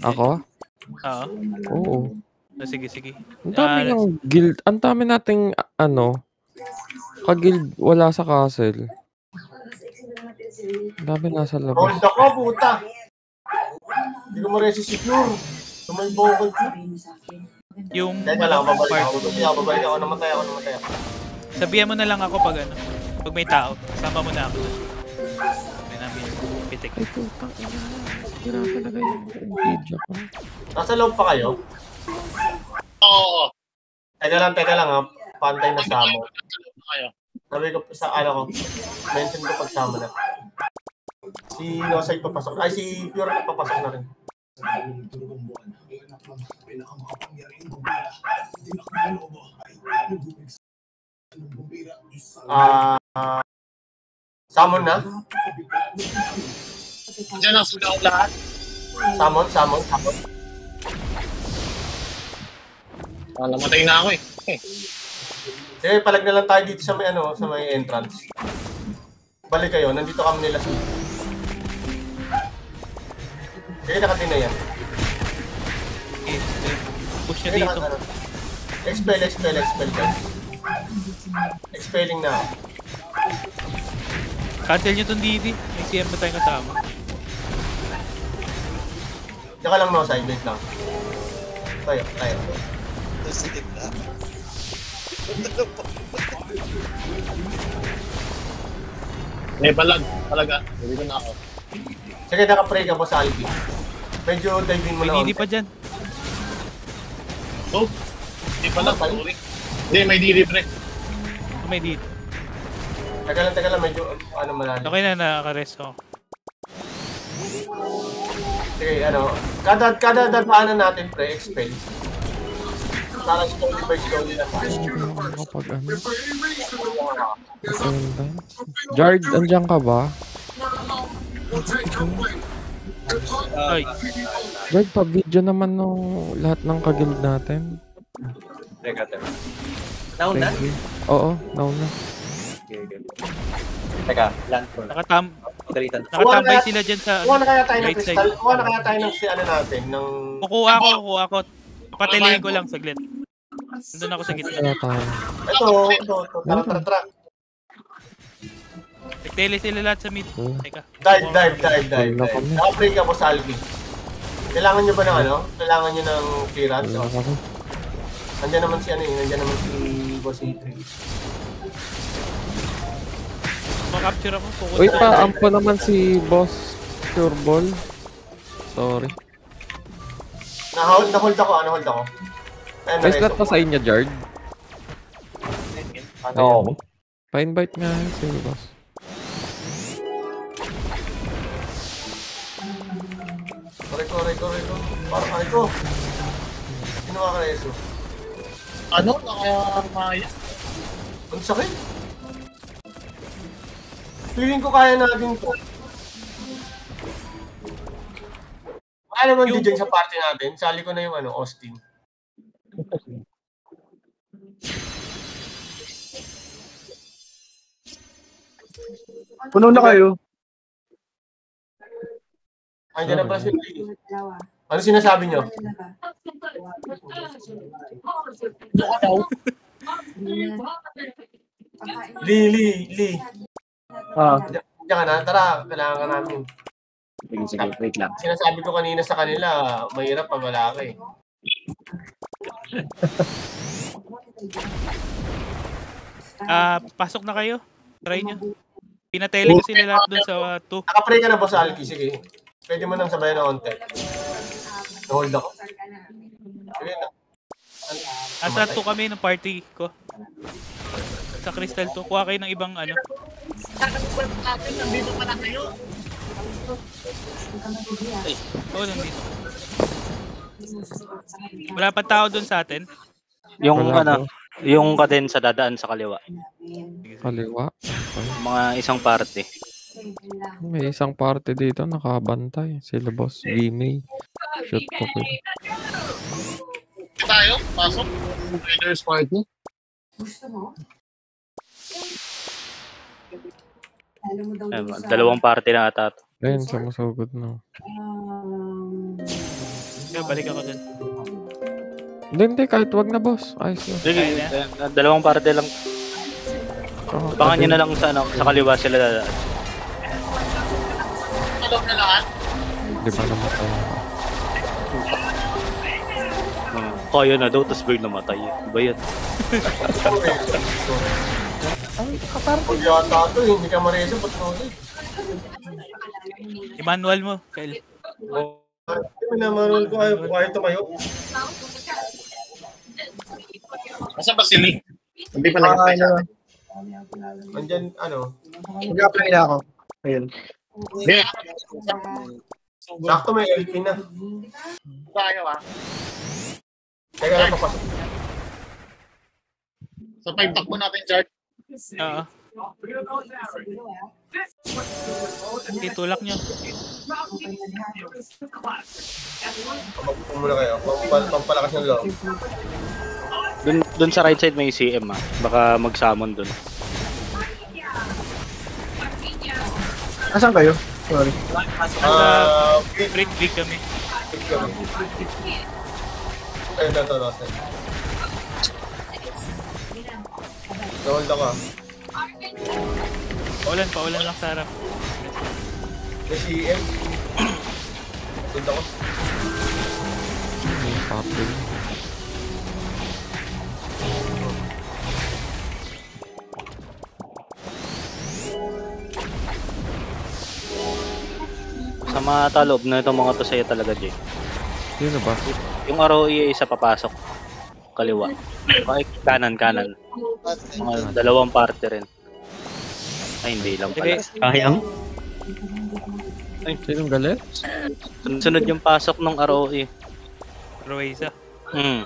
Ako? Oo. Oo. Sige, sige. Ang dami ng guild. Ang dami nating ka-guild wala sa castle. Ang dami nasa labas. Hold ako, puta. Hindi ko ma-resecure. Tumalbo ko. Yung Teka lang, babalik ako. Namatay ako. Sabihan mo na lang ako pag pag may tao. Sama mo na ako. May namin pitik. Ay, putang ina. Sira talaga yung video ko. Nasa loob pa kayo? Oo. Teka lang ha. Pantay na samo. Sabi ko sa mention ko pagsama na. Si Nosay papasok. Ay, si Pure papasok na rin. Summon na? Diyan ang sugaw lahat. Summon. Namatay na ako eh. Sige, palag na lang tayo dito sa may entrance. Balik kayo, nandito kami nila sa... Sige, nakatin na yan. Push nyo dito. Expel guys. Expelling na. Cancel nyo itong DD. May CM na tayong kasama. Tsaka lang no, side wait lang. Tayo. Sige na. May balag talaga. Hindi ko na ako. Sige, naka-pray ka po sa Albi. Medyo dive in mo na. May DD pa dyan. Oh, hindi pala. Sorry. Hindi, may DD pre. May DD. Teka lang, medyo malalim. Okay na, nakaka-rest ako. Sige, kada dadaanan natin pre, expel. Para slowly by slowly na tayo. Jard, andyan ka ba? Ay. Jard, pa-video naman nung lahat ng ka-guild natin. Teka. Nauna? Oo, nauna. Teka, land for. Nakatambay sila dyan sa Kuha na kaya tayo ng right crystal. side. Kuha na kaya tayo ng natin. Kukuha ako. Patilihin ko lang saglit. Nandun ako sa gitna. Ito. Tara. Nagtele sila lahat sa mid. Teka. Dive. Naka-pray ka po sa Albi. Kailangan nyo ba ng Kailangan nyo ng clearance? Nandiyan naman si Boss E3. Makapture ako. Uy, paampo naman si Boss Sureball. Sorry. Na-hold ako. May slot pa sa inyo, Jard? Oo. Pa-invite nga si Boss. Correct. Parang ko. Sino ka Reso? Nakaya. Ang sakit. Feeling ko kaya natin to. Kaya naman din dyan sa party natin. Sali ko na yung Austin. Puno na kayo. Andiyan na pala si Lee. Ano sinasabi nyo? Lee. Diyan ka na, tara. Kailangan ka namin. Sige, wait lang. Sinasabi ko kanina sa kanila, mahirap pag wala ka eh. Pasok na kayo. Try nyo. Pinatele ko sila lahat dun sa 2. Nakapray ka na Boss Alki, sige. Pwede mo nang sabayan ng onte. Na-hold ako. Sige na. Nasa 2 kami ng party ko. Sa Crystal 2. Kuha kayo ng ibang Nandito pala kayo. Oo, nandito. Wala pa tao dun sa atin. Yung kaden sa dadaan sa kaliwa. Kaliwa? Mga isang party. May isang party dito nakabantay. Sila Boss Vimay. Shoot to kill. Tayo, pasok. Raiders party. Dalawang party na ata. Ayun, sumusugod na. Kaya balik ako dun. Hindi, kahit wag na boss. Ayos na. Sige, Kaya dalawang parte lang. Oh, Abangan nyo na lang sa, sa kaliwa sila dadaan. Di ba naman tayo? Kaya na daw, tapos Bird namatay. Iba yan. Pag yata ito, hindi ka mareso, ba't no? i-manual mo, Kyle. Minamanol ko kayo tumayo. Asa ba si Lee? Hindi pa nag-apply sa akin. Andyan, ano, Mag-apply na ako. Ayun. Hindi. sakto may LP na. Tayo Teka lang, papasok. Sa 5 takbo natin, Chart. Oo. Itulak nyo. Pagpapun muna kayo. Pampalakas ng loob. Dun sa right side may CM Baka mag-summon dun. Asan kayo? Sorry. Break kami. Ayun, ito. Nahold ako. Paulan lang sa harap. May CM. Punta ko. May papel. Sa mga talob na itong mga to sa'yo talaga, Jay. Yun na ba? Yung ROE isa papasok. Kaliwa. Ay, kanan. Mga dalawang parte rin. Ay, hindi lang pala. Kayang? Sinong galit? Sunod yung pasok ng ROE. Ruiza. Hmm.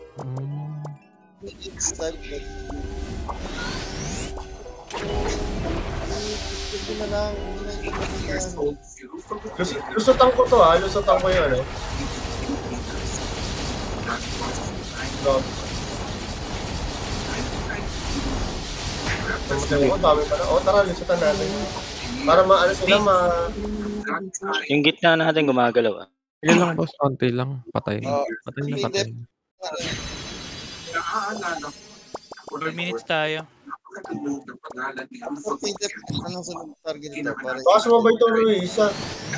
Lusutan ko to lusutan ko yung ano. Dami pa na. Tara, lusutan natin. Para maano sila Yung gitna natin gumagalaw. Yun lang boss, konti lang. Patay. Patay na patay. 4 minutes tayo. Baka sumabay itong Luisa.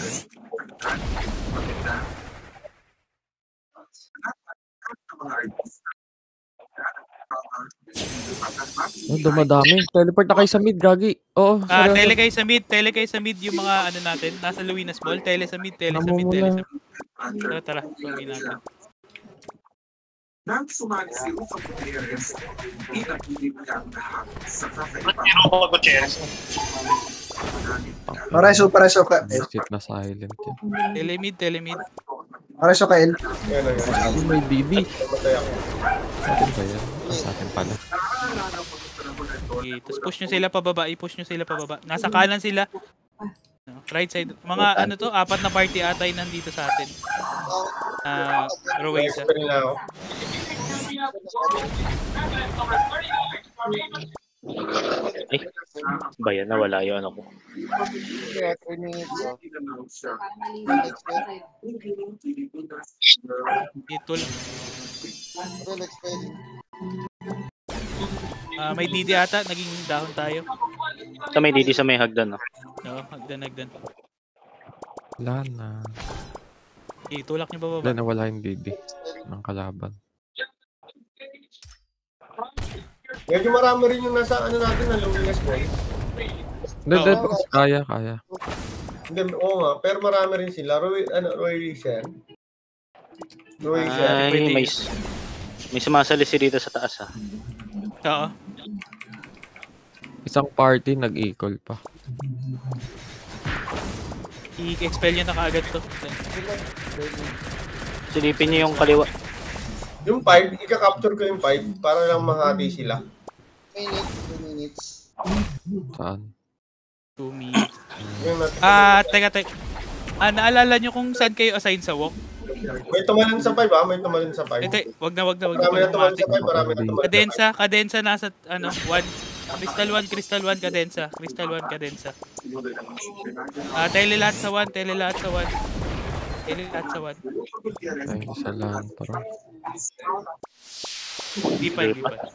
Dumadami. Teleport na kayo sa mid, gagi. Oo, Tele kayo sa mid yung mga ano natin. Nasa Luinas Mall. Tele sa mid. Namumula. Tara, gawin natin. Nang sumali si Ufang Gutierrez, pinapili niya ang lahat sa Ano ko Gutierrez? Pareso ka. Sit na silent yan. Tele mid. Pareso ka, El. Sabi may DD. Matay ako. Sa atin ba yan? Sa atin pala. Okay, tapos push nyo sila pababa. I-push nyo sila pababa. Nasa kanan sila. Right side. Mga ano to, 4 na party atay nandito sa atin. Ruiza. Explain na ako. Ay, bayan na wala yun ako. Itul. May DD ata, naging dahon tayo. Sa may didi sa may hagdan, no? Oo, hagdan. Wala na. Itulak nyo bababa. Wala na wala yung DD ng kalaban. Medyo marami rin yung nasa ano natin na Luminas Mall. Hindi, boss. Kaya. Hindi, oo nga. Pero marami rin sila. Ruiza. Ay, may sumasalisi dito sa taas, ha? Oo. Isang party nag-equal pa. I-expel nyo na kaagad to. Silipin nyo yung kaliwa. Yung 5, ika-capture ko yung 5 para lang mahati sila. 2 minutes. Saan? 2 minutes. Yung natin. Teka. Naalala nyo kung saan kayo assign sa walk? May tumalon sa 5 May tumalon sa 5. Ito, wag na. Marami na tumalon sa 5, marami na tumalon sa 5. Kadensa nasa, 1. Crystal 1, Kadensa. Crystal 1, Kadensa. Tele lahat sa 1. Ellie lahat sa 1. Ay, isa lang. Parang. Di pa.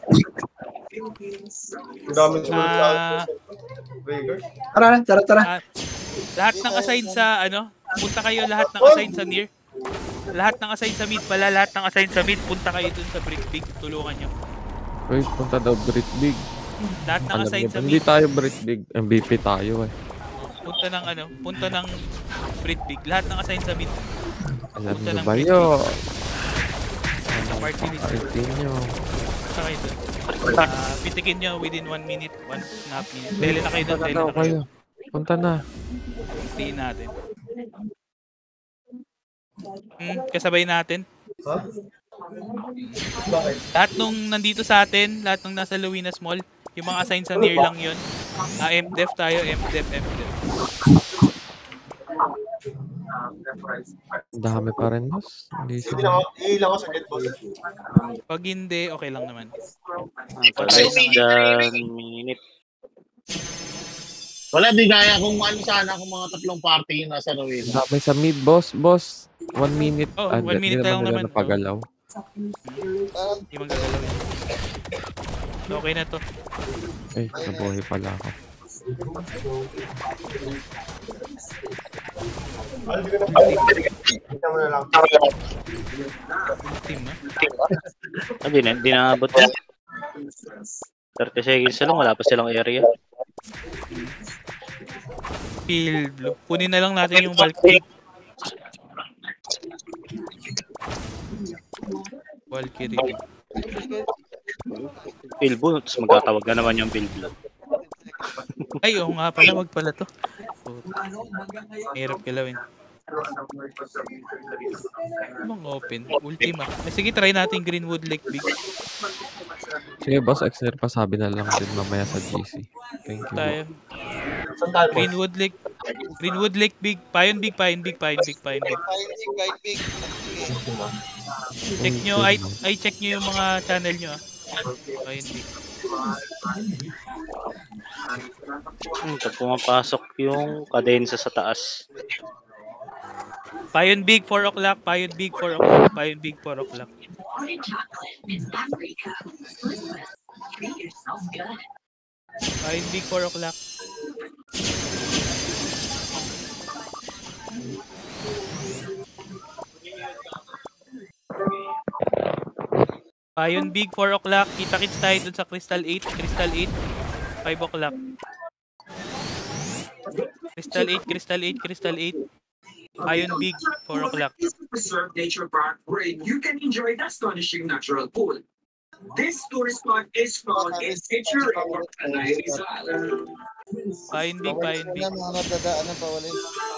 Ang dami sumunod sa Ah, Breaker. Tara. lahat ng assign sa punta kayo lahat ng assign sa near. Lahat ng assign sa mid pala, lahat ng assign sa mid, punta kayo dun sa Brick Big, tulungan nyo. Wait, punta daw Brit Big. Lahat ng Alam assign niyo ba, sa hindi mid, tayo Brit Big. MVP tayo eh. punta ng Brick Big. Lahat ng assign sa mid, Alam punta niyo ng ba Brit yun? sa party list. Party nyo. Punta kayo dun. Pitikin nyo within 1 minute, 1.5 minute. Tele na kayo dun, Punta tele na na kayo. kayo. Punta na. Tiin natin. Kasabay natin. Ha? Bakit? Lahat nung nandito sa atin, lahat nung nasa Luwinas Mall, yung mga assign sa near lang yun. MDef tayo, MDef. Ang dami pa rin, boss. Hindi Sige sila. lang, iilang ako sa get boss. Pag hindi, okay lang naman. Less than minute. Wala, di gaya kung ano sana kung mga tatlong party yung nasa Rowena. Dami sa mid, boss. 1 minute. Oh, 1 minute di lang nila naman. napagalaw. Hindi magagalaw yun. Okay na to. Ay, nabuhay pala ako. Tingnan mo na lang. Team, no? Hindi na abot yan. 30 seconds na lang, wala pa silang area. Field blue. Kunin na lang natin yung bulk kick. Valkyrie. Pilbo, tapos magkatawag na naman yung Pilbo. Ay, oo nga pala. Wag pala to. Hirap galawin. Mga open. Ultima. Sige, try natin Greenwood Lake Big. Sige, boss. Exner pa sabi na lang din mamaya sa GC. Thank you. Tayo. Saan tayo boss? Greenwood Lake Big. Payon Big. Check nyo. Ay, check nyo yung mga channel nyo. Payon Big. Pag pumapasok yung kadensa sa taas. Payon Big 4 o'clock. Payon Big 4 o'clock. Payon Big 4 o'clock. Payon Big 4 o'clock. Kita-kits tayo dun sa Crystal 8. 5 o'clock. Crystal 8. Payon Big 4 o'clock. Preserve nature park wherein you can enjoy the astonishing natural pool. This tourist spot is found in Nature Resort Tanay Rizal. Payon Big. Mga nadadaanan pa wala.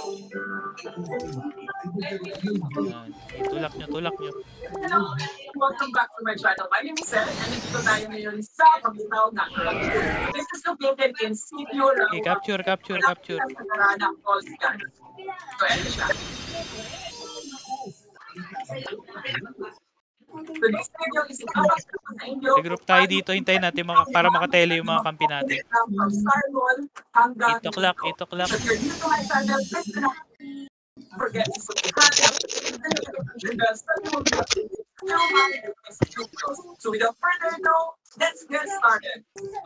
Yan. Tulak nyo. Welcome back to my channel. My name is Seth, and nandito tayo ngayon sa Pagitaw Natural Pool. This is located in Sitio Okay, capture. Narana Falls, guys. So, ito siya. So, this video is ipapakita ko sa inyo. Regroup tayo dito. Hintayin natin para makatele yung mga kampi natin. From Starmall hanggang 8 o'clock. If you're new to my channel, please do not forget to subscribe. So without further ado, let's get started.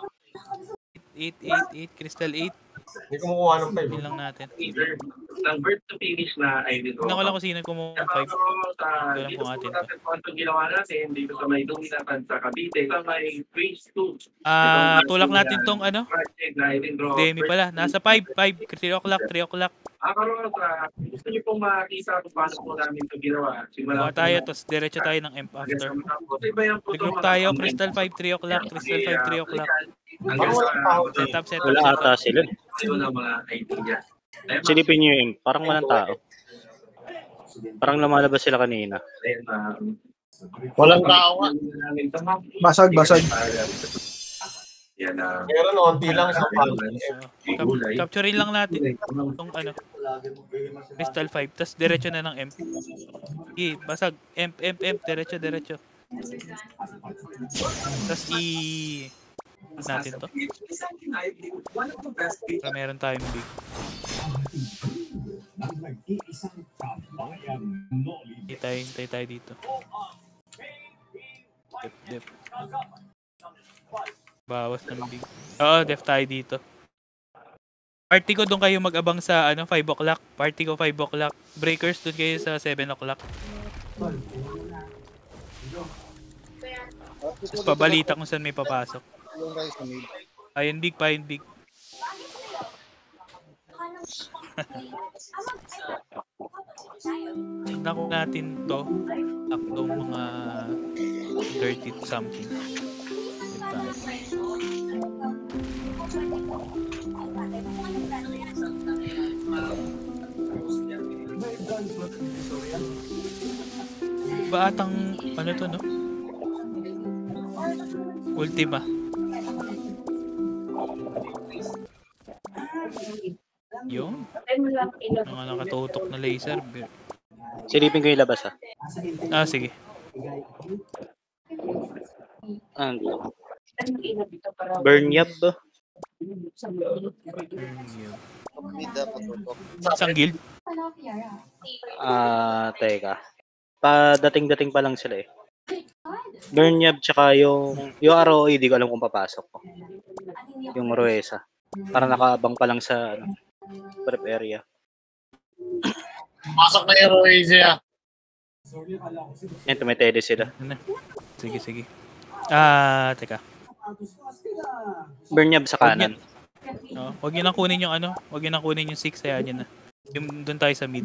8, Crystal 8. Hindi ko makuha ng 5. Yun lang natin. Ng birth to finish na ID ko. Tignan ko lang kung sino kumuha ng 5. Ito lang kung atin to. Kung itong ginawa natin, dito sa may Luminatan sa Cavite, sa may phase 2. Tulak natin tong Demi pala. Nasa 5. 3 o'clock. Pero gusto niyo pong makita kung paano po namin ito ginawa. Buka tayo, tapos diretso tayo ng MP after. Regroup tayo, Crystal 5, 3 o'clock. Set up. Wala ata sila. Wala mga idea. Silipin nyo yung parang walang tao. Parang lumalabas sila kanina. Walang tao nga. Basag. Meron onti lang sa Capturein lang natin itong Crystal 5, tapos diretso na ng MP. Okay, basag. MP, diretso. Tapos natin to. Para meron tayong big. Hintay tayo dito. Def. Bawas ng big. Oo, def tayo dito. Party ko doon kayo mag-abang sa 5 o'clock. Party ko 5 o'clock. Breakers doon kayo sa 7 o'clock. Tapos pabalita kung saan may papasok. Yung guys sa mid. Ayun big. Tignan ko natin to. Taktong mga 30 something. Ba atang ano to, no? Ultima. Yung mga nakatutok na laser. Silipin ko yung labas ha. Sige. Burnyab ba? Mid dapat tutok. Isang guild. Teka. Dating pa lang sila eh. Burnyab tsaka yung ROE, di ko alam kung papasok ko. Yung Roesa. Para nakaabang pa lang sa prep area. Pasok na yung Roezia. Yan, tumitede sila. Sige. Teka. Burnyab sa kanan. Huwag niyo nang kunin yung huwag niyo nang kunin yung 6, hayaan niyo na. Yung doon tayo sa mid.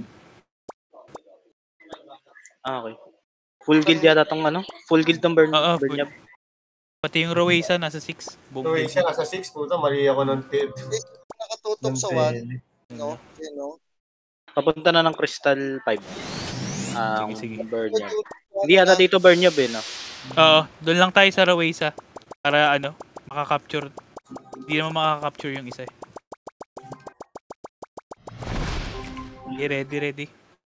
Okay. Full guild yata tong full guild ng Burnyab. Pati yung Roesa nasa 6. Roesa nasa 6, puta, mali ako ng tip. Nakatutok sa 1. No? Papunta na ng Crystal 5. Sige. Burnyab. Hindi ata dito Burnyab no? Oo, doon lang tayo sa Roesa. Para makaka-capture. Hindi naman makaka-capture yung isa. Ready.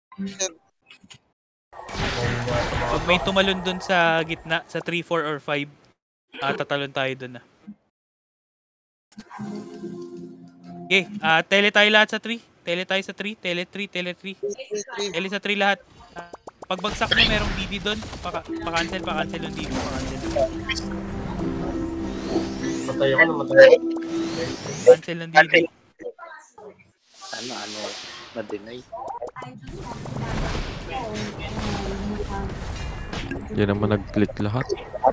Pag may tumalon dun sa gitna, sa 3, 4, or 5, tatalon tayo dun na. Okay, tele tayo lahat sa 3. Tele tayo sa 3. Tele 3. Tele sa 3 lahat. Pagbagsak mo merong DD dun. Pa-cancel yung DD. Matay ako na matay. Cancel ng DD. Na-deny. Yan naman nag-click lahat.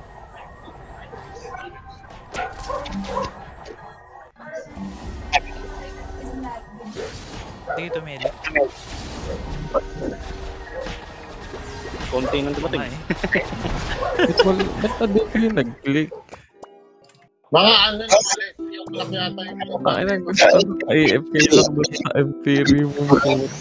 Dito, Meli. Konti nang dumating. Ba't na dito yung nag-click? Mga yung clock yata yung Ay, gusto AFK lang doon sa Imperium mo.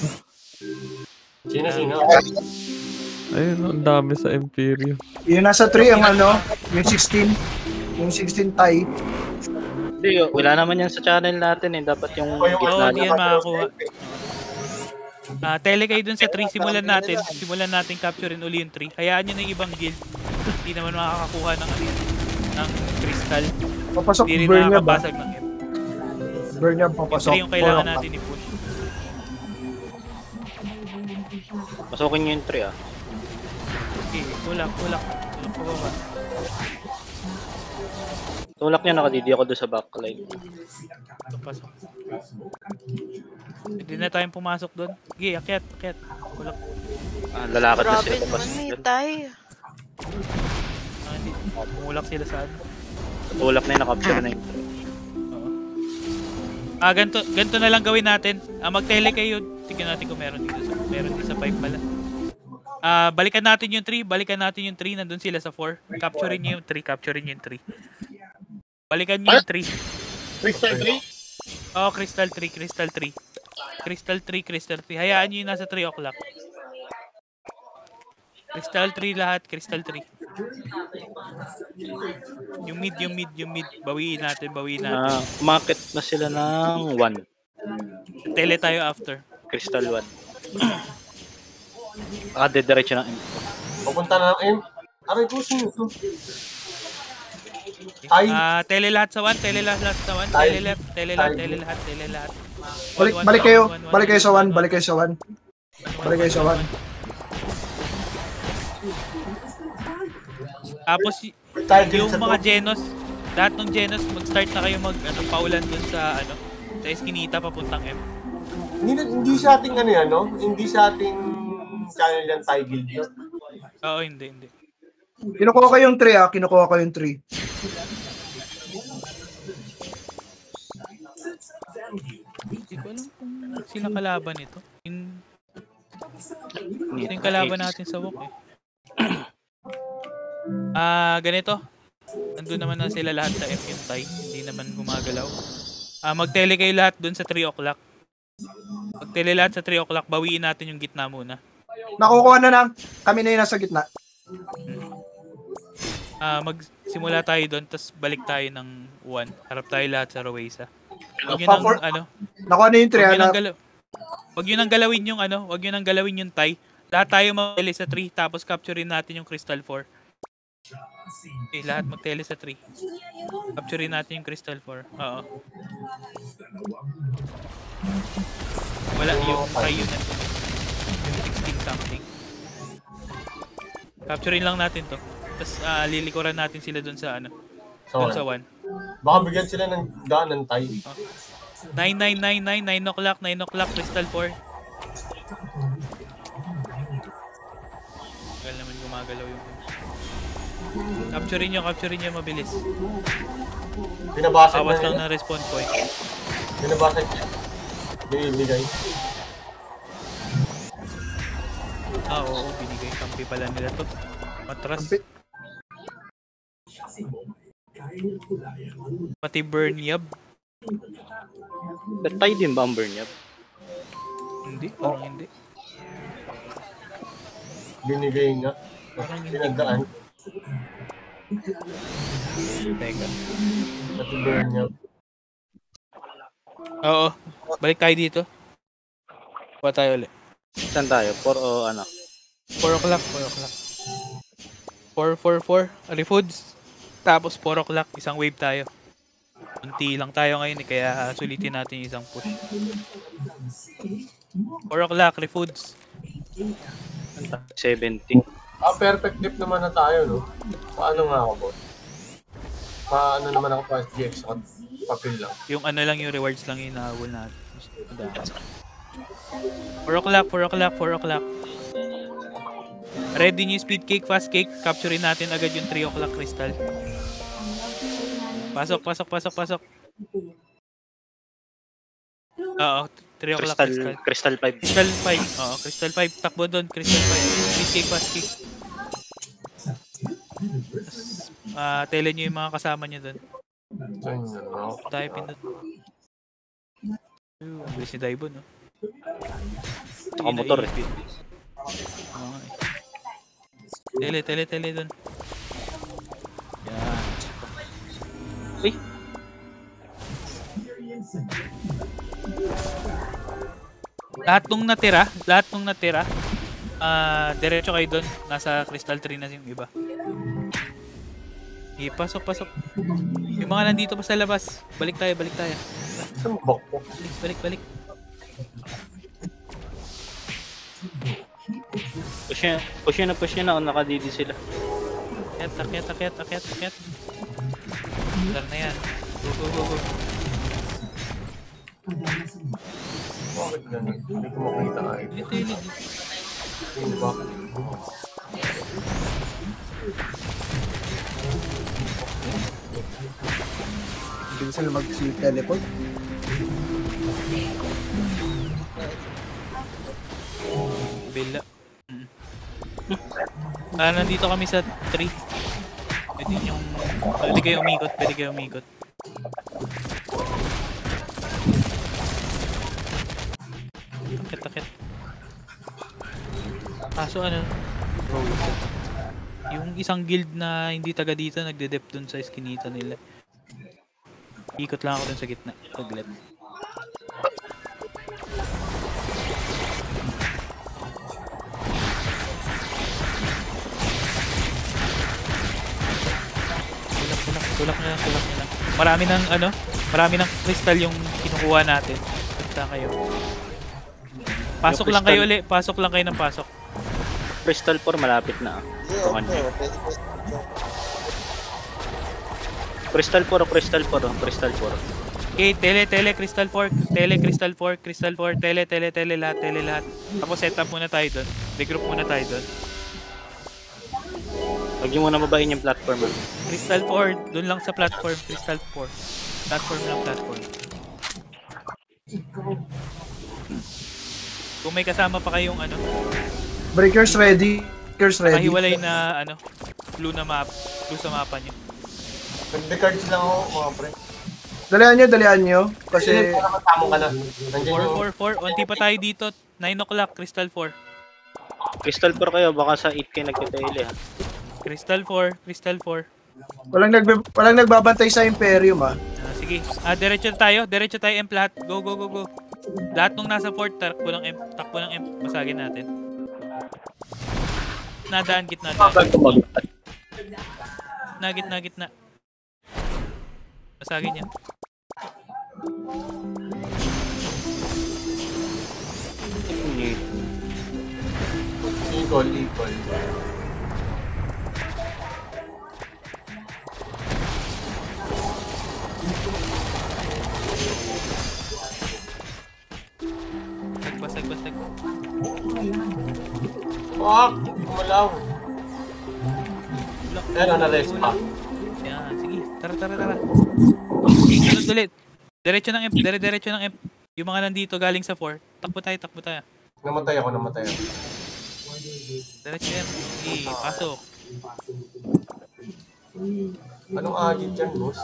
Sino? Ayun, ang dami sa Imperium. Yung nasa 3 ang yung 16. Yung 16 tie. Hindi, wala naman yan sa channel natin eh. Dapat yung Hindi yan makakuha. Tele kayo dun sa 3. Simulan natin capturein uli yung 3. Hayaan nyo na yung ibang guild. Hindi naman makakakuha ng crystal. Papasok Hindi rin Burnyab ba? makakabasag ng M. Burnyab papasok. Yung 3 yung kailangan natin i-push. Pasukin nyo yung 3 Okay, tulak pababa. Tulak niya, nakadidi ako doon sa backline. Pasok. Hindi na tayong pumasok doon. Sige, akyat. Tulak. Lalakad na Grabe sila. naman may tay. Pumulak sila sa Tulak na yun, nakapsure na yun. Ganito na lang gawin natin. Mag-tele kayo. Tignan natin kung meron dito sa 5 pala. Balikan natin yung 3. Nandun sila sa 4. Capturein nyo yung 3. Balikan nyo yung 3. Crystal 3? Oo, Crystal 3. Hayaan nyo yung nasa 3 o'clock. Crystal 3 lahat. Crystal 3. Yung mid. Bawiin natin. Market na sila ng 1. Tele tayo after. Crystal 1. Diretso ng M. Pupunta na ng M. Aray, pusin nyo ito. Ay. Tele lahat sa 1. Tele lahat. Tele lahat. Balik kayo sa 1. Balik kayo sa 1. Tapos yung mga Genos, lahat ng Genos, mag-start na kayo paulan dun sa sa Eskinita papuntang M. Hindi sa ating hindi sa ating channel yan Thai Guild yun. Oo, hindi. Kinukuha ko yung 3 kinukuha ko yung 3. Hindi ko alam kung sila kalaban ito. Ito yung kalaban natin sa walk ganito. Nandun naman na sila lahat sa M yung Thai. Hindi naman gumagalaw. Mag-tele kayo lahat dun sa 3 o'clock. Mag-tele lahat sa 3 o'clock. Bawiin natin yung gitna muna. Nakukuha na lang. Kami na yung nasa gitna. Magsimula tayo doon, tapos balik tayo ng 1. Harap tayo lahat sa Rowesa. Huwag yun ang nakuha na yung 3. Huwag yun ang galawin yung huwag yun ang galawin yung Thai. Lahat tayo mag-tele sa 3, tapos capturein natin yung Crystal 4. Okay, lahat mag-tele sa 3. Capturein natin yung Crystal 4. Oo. Wala yung Thai yun. Yung 16 something. Capturein lang natin to. Tapos lilikuran natin sila dun sa dun sa 1. Baka bigyan sila ng daan ng Thai. 9 o'clock, Crystal 4. Tagal naman gumagalaw yung capturein nyo mabilis. Pinabasag awas lang ng respawn point. Pinabasag niya. Binibigay. Oo, binigay. Kampi pala nila to. Matras. Pati Burnyab. Tayo din ba ang Burnyab? Hindi, parang hindi. Binigay nga. Pinagdaan. Teka. Pati Burnyab. Oo, balik tayo dito. Kuha tayo ulit. Saan tayo? 4 o 4 o'clock. 4. Refoods. Tapos 4 o'clock, isang wave tayo. Unti lang tayo ngayon kaya sulitin natin yung isang push. 4 o'clock, refoods. 70. Perfect dip naman na tayo, no? Paano nga ako, boss? Paano naman ako pa SGX at papel lang? Yung lang, yung rewards lang yung nahabol natin. 4 o'clock. Ready nyo yung speed cake, fast cake. Capturein natin agad yung 3 o'clock crystal. Pasok. Oo, 3 o'clock Crystal 5. Crystal 5. Oo, Crystal 5. Takbo doon, Crystal 5. Speed cake, fast cake. Tele nyo yung mga kasama nyo doon. Tayo pindot. Bilis si Daibo, no? Saka motor eh. Tele doon. Yan. Uy! Lahat nung natira, diretso kayo doon. Nasa Crystal 3 na yung iba. Pasok. Yung mga nandito pa sa labas, balik tayo. Balik. Push nyo na, nakadidi sila. Akyat. Dar na yan. Go. Bakit ganun? Hindi ko makita nga ito. Hindi ba? Hindi sila mag-teleport. Bila. Nandito kami sa 3. Pwede kayo umikot. Takit. Kaso yung isang guild na hindi taga dito nagde-dep dun sa eskinita nila. Ikot lang ako dun sa gitna. Taglet. Tulak na lang. Marami ng crystal yung kinukuha natin. Punta kayo. Pasok lang kayo ulit. Pasok lang kayo ng pasok. Crystal 4 malapit na. Yeah, Kung ano okay. yun. Pwede. Crystal 4, Crystal 4, Crystal 4. Okay, tele, Crystal 4, Crystal 4, Crystal 4, tele, lahat. Tapos set up muna tayo doon. Regroup muna tayo doon. Huwag niyo muna mabahin yung platform. Crystal 4, doon lang sa platform. Crystal 4. Platform lang, platform. Kung may kasama pa kayong ano, Breakers ready. Breakers ready. kahiwalay na ano, blue na map, blue sa mapa nyo. Nag-cards lang ako, mga pre. Dalihan nyo. Kasi, Nakatamo ka na. Nandiyan yung... 4, onti pa tayo dito. 9 o'clock, Crystal 4. Crystal 4 kayo, baka sa 8 kayo nagtitele ha. Crystal 4, Crystal 4. walang nagbabantay sa Imperium ah. Sige, diretso tayo M lahat. Go. Lahat nung nasa fort, takbo ng M, masagin natin. Nadaan, gitna. Gitna. Masagin yan. Equal. Sagpas. Fuck! Kumalaw. Na-rest pa. Yan, sige. Tara. Sunod ulit. Diretso ng M. Yung mga nandito galing sa 4. Takbo tayo. Namatay ako. Diretso yan. Sige, pasok. Anong agit dyan, boss?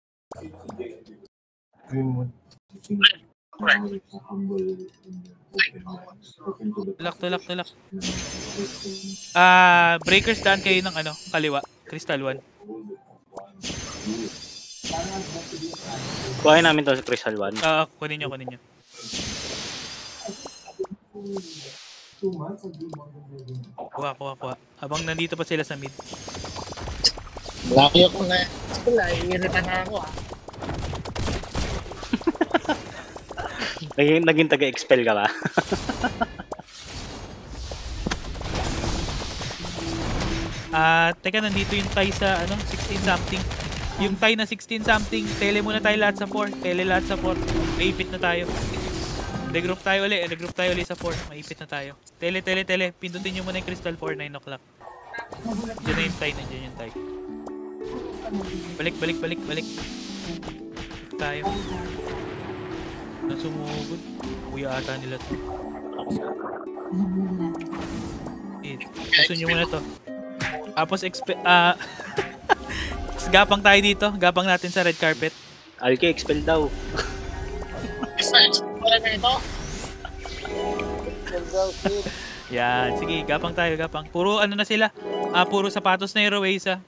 Greenwood. Tulak. Breakers daan kayo ng ano, kaliwa. Crystal 1. Kuhain namin to sa Crystal 1. Kunin nyo. Kuha. Habang nandito pa sila sa mid. Laki ako na. Naiirita na ako ah. Naging taga-expel ka ba? Teka, nandito yung tie sa 16 something. Yung tie na 16 something, tele muna tayo lahat sa 4. Maipit na tayo. Regroup tayo ulit sa 4. Maipit na tayo. Tele. Pindutin nyo muna yung Crystal 4, 9 o'clock. Diyan na yung tie, nandiyan yung tie. Balik. Tayo. Sumugod. Kuya ata nila to. Gusto nyo muna to. Tapos gapang tayo dito. Gapang natin sa red carpet. Alki, expel daw. Yan, sige, gapang tayo. Puro ano na sila. Puro sapatos na yung Roesa.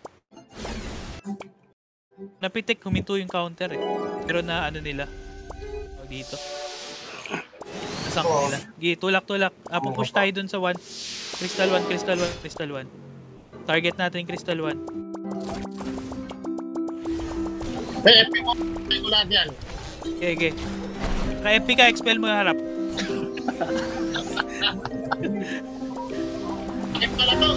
Napitik, huminto yung counter eh. Pero na ano nila. Dito. Nasang nila. Sige, tulak. Pupush tayo dun sa 1. Crystal 1. Target natin yung Crystal 1. May FP mo. May ulan yan. Okay. Ka-FP ka, expel mo yung harap. Bakit pala to?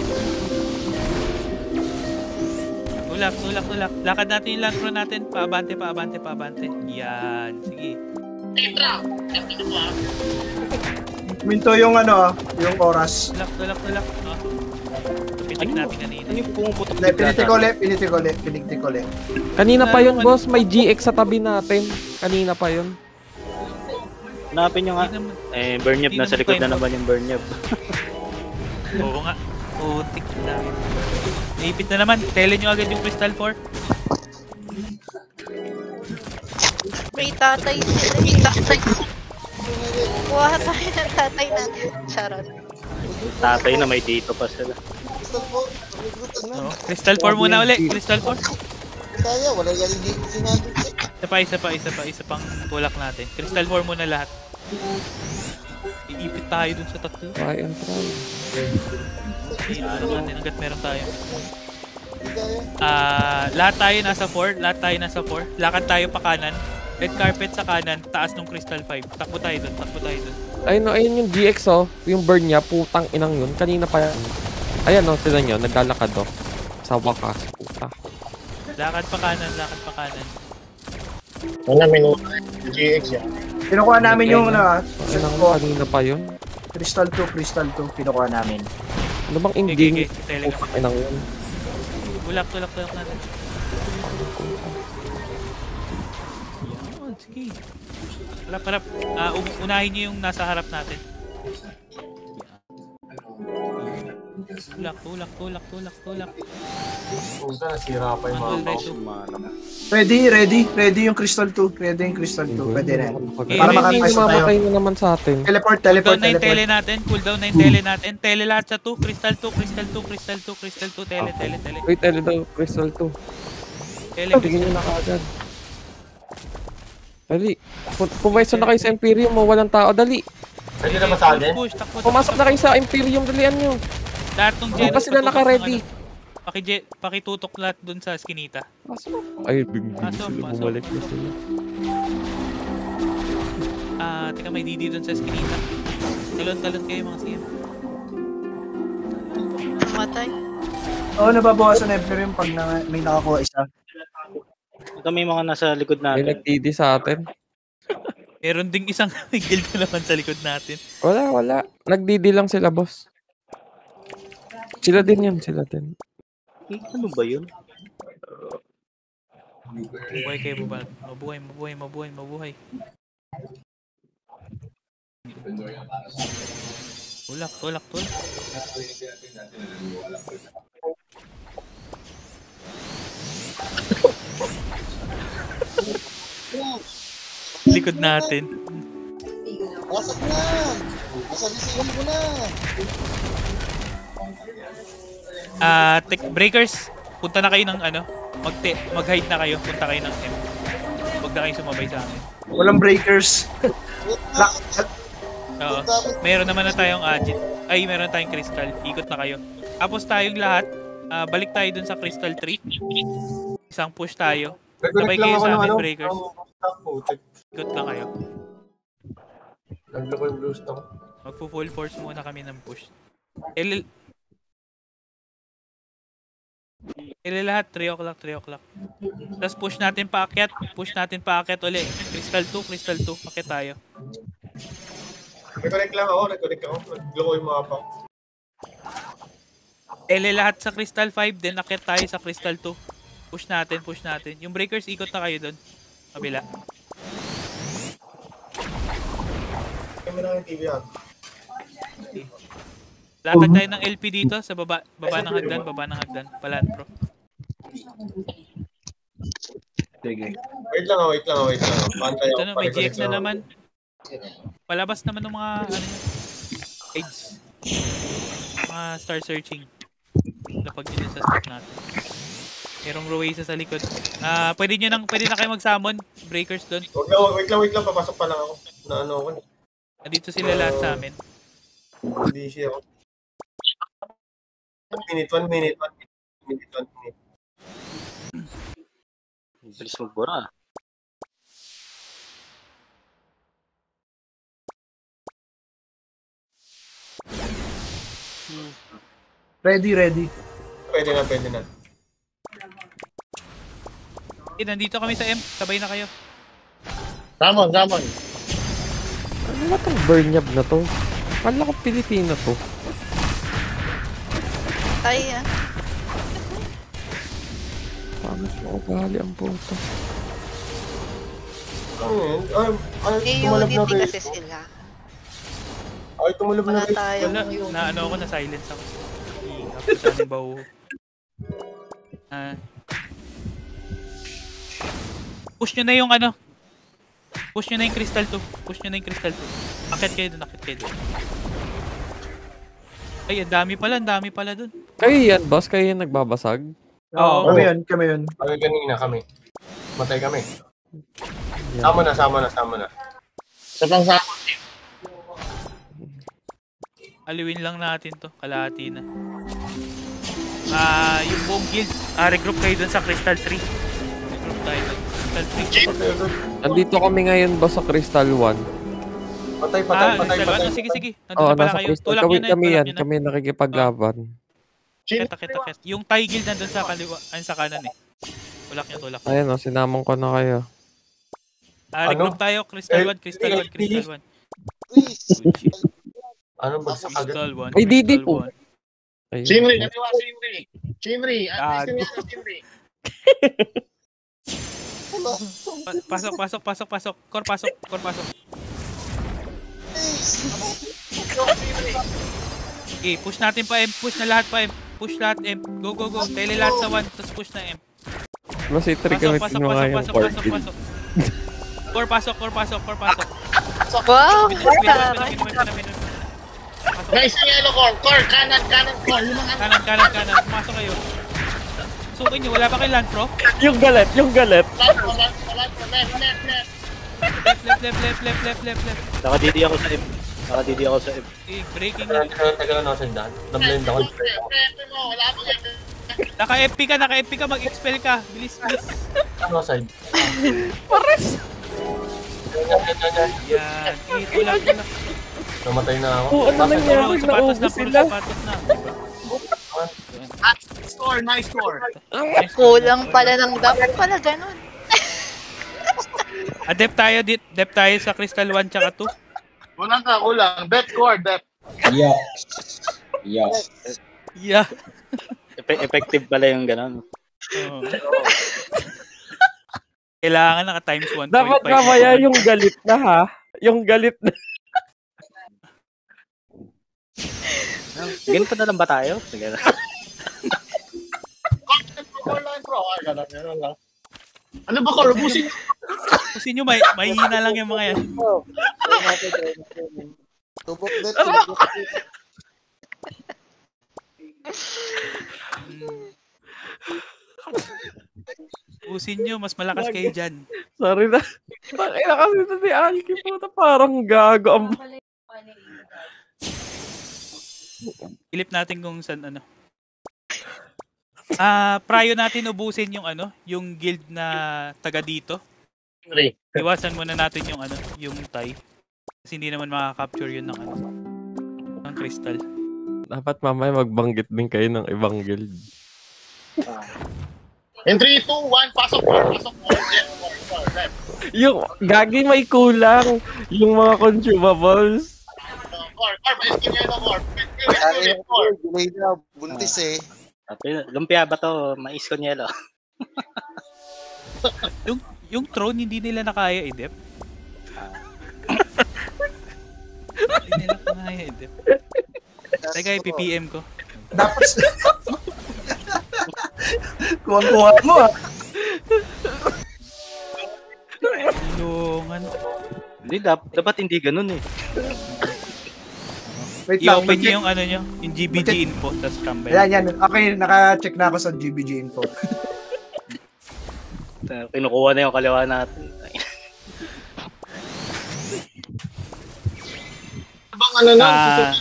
Tulak. Lakad natin yung land pro natin. Paabante. Yan. Sige. Tetra! FP na mo ah. Minto yung yung oras. Tulak. Pitik natin kanina. Ano yung pumuputok? Pinitik ulit. Kanina pa yun, boss. May GX sa tabi natin. Kanina pa yun. Hanapin nyo nga. Burnyab. Nasa likod na naman yung Burnyab. Oo nga. Putik na namin. Naipit na naman. Tele nyo agad yung Crystal 4. May tatay sila. Kuha tayo ng tatay natin. Charot. Tatay na may dito pa sila. Crystal 4 muna ulit. Crystal 4. Kaya, wala yan hindi sinabi. Isa pang tulak natin. Crystal 4 muna lahat. Iipit tayo dun sa tatlo. Try and try. Ano natin hanggat meron tayo. Lahat tayo nasa 4. Lakad tayo pa kanan. Red carpet sa kanan, taas ng Crystal 5. Takbo tayo dun, takbo tayo dun. Ayun yung GX oh. Yung burn niya, putang inang yun. Kanina pa yan. Ayan oh, sila nyo, naglalakad oh. Sa wakas, puta. Lakad pa kanan, lakad pa kanan. Wala, minuto. GX yan. Kinukuha namin yung Kanina pa yun. Crystal 2, kinukuha namin. Ano bang Okay, engine? telegram. Putang inang yun. Tulak natin. Yan, sige. Harap. Unahin niyo yung nasa harap natin. Tulak. Puta, nasira pa yung mga Ready yung Crystal 2. Pwede na yan. Para Para makapasok tayo. mamamatay na naman sa atin. Teleport. Cooldown na yung tele natin. Tele lahat sa 2. Crystal 2. Tele. Wait, tele daw, Crystal 2. Tele. Tingin nyo na kaagad. Dali. Pumayso na kayo sa Imperium mo, walang tao. Dali. Pwede na ba sa akin? Push, takbo. Pumasok na kayo sa Imperium, dalian nyo. Lahat ng Hindi pa sila naka-ready. Pakitutok lahat dun sa skinita. Ay, bigla Pasok. sila. Bumalik na sila. Teka, may DD dun sa skinita. Talon kayo mga siya. Namatay. Oo, nababawasan na Imperium pag may nakakuha isa. Ito may mga nasa likod May natin. nag-TD sa atin. Meron ding isang guild na naman sa likod natin. Wala. Nag-DD lang sila, boss. Sila din yan. Ano ba yun? Mabuhay kayo, bubal. Mabuhay. Tulak. Likod natin. Wasak na! Masabisin ko na! Breakers, punta na kayo ng mag-hide na kayo, punta kayo ng M. Huwag na kayo sumabay sa amin. Walang breakers. Oo. Meron naman na tayong agit. Ay, meron tayong crystal. Ikot na kayo. Tapos tayong lahat, balik tayo dun sa crystal 3. Isang push tayo. Sabay kayo sa amin, breakers. Ikot na kayo. Nagloko yung blue stock. Magpo-full force muna kami ng push. Lahat 3 o'clock. Tapos push natin paakyat ulit. Crystal 2, pakyat tayo. Reconnect ako. Nagloko yung mga pa. Lahat sa Crystal 5, then akyat tayo sa Crystal 2. Push natin. Yung breakers, ikot na kayo doon. Kabila. Kami lang yung TV yan. Latag tayo ng LP dito sa baba ng hagdan. Palan, pro. Sige. Wait lang. Pantay Ito ako. na, may GX na naman. Palabas naman ng mga aids. Mga star searching. Lapag nyo sa stock natin. Merong Roesa sa likod. Pwede na kayo mag-summon. Breakers doon. Wait lang. Papasok pa lang ako. Ako. Dito sila lahat sa amin. Hindi siya ako. 1 minute. Bilis magbura. Ready. Pwede na. Nandito kami sa M. Sabay na kayo. Samon. Ano ba itong burnyab na to? Kala ko Pilipino to. Ay, Paano mo ugali ang puto? Tumalab na Unity rin. kasi sila. Ay, tumalab na Wala rin. tayo. Na silence ako. Tapos sa baw. Push nyo na yung crystal 2. Akit kayo dun. Ay, ang dami pala dun. Kayo yan, boss? Kayo yan nagbabasag? Oo. Kami yun. Kami kanina kami. Matay kami. Sama na. Sa pang samon. Aliwin lang natin to. Kalahati na. Yung buong guild. Regroup kayo dun sa Crystal 3. Regroup tayo dun. Crystal Crystal 3. Nandito kami ngayon ba sa Crystal 1? Patay. Crystal 1. Sige. Nandito Oo, na pala nasa kayo. Crystal. Tulak nyo na Kami tulak yan. nyo na. Kami nakikipaglaban. Kita. Yung Thai guild nandun sa kaliwa, sa kanan eh. Tulak nyo. Ayun o, sinamang ko na kayo. Regroup tayo. Crystal 1. Ano ba sa agad? Crystal 1. Ay, Didi po. Ayun. Shinri, katiwa, Shinri. At least yung Shinri. Pasok. Core pasok. Okay, push natin pa M. Push na lahat pa M. Push lahat M. Go. Tele lahat sa 1. Tapos push na M. Mas i-trigger natin mga yung core build. Core pasok. Wow! Guys, yung yellow core, kanan core. Yung mga Kanan. Pumasok kayo. Sukin nyo. Wala pa kayo land pro? Yung galit. left. Left. Nakadidi ako sa M. Okay, breaking na. Tagal na sa daan. Na-blend ako. Wala pa yan. Naka-FP ka. Mag-expel ka. Bilis. Ano side? Yan. Tulak. Namatay na ako. Oo, ano nangyari? Sapatos Naubos na. Nice score. Kulang pala ng dapat pala ganun. Dep tayo sa Crystal 1 tsaka 2. Walang kakulang. Bet core. Yeah. Effective pala yung gano'n. Oo. Kailangan naka times 1.5. Dapat mamaya yung galit na ha. Yung galit na. Ganito na lang ba tayo? Sige na. Core lang bro. Ganun lang. Ano ba core? Busin Kasi nyo, may hina lang yung mga yan. Tubok bet. Pusin nyo, mas malakas kayo dyan. Sorry na. Bakit kasi ito ni Alki puta parang gago. Ilip natin kung saan Prayo natin ubusin yung yung guild na taga dito. Iwasan muna natin yung yung Thai. Kasi hindi naman makaka-capture yun ng crystal. Dapat mamaya magbanggit din kayo ng ibang guild. In 3, 2, 1, pasok core. Yung gagi may kulang. Yung mga consumables. Core, mais ko yellow core. Delay na. Buntis eh. Lumpia ba to? Mais ko nyelo. Yung throne hindi nila nakaya i-dep. Hindi nila nakaya i-dep. Teka, PPM ko. Dapat kuha mo ah. Tulungan. Hindi, dapat hindi ganun eh. Wait lang. I-open nyo yung nyo, yung GBG info, tapos tambay. Yan. Okay, naka-check na ako sa GBG info. Kinukuha na yung kaliwa natin. Abang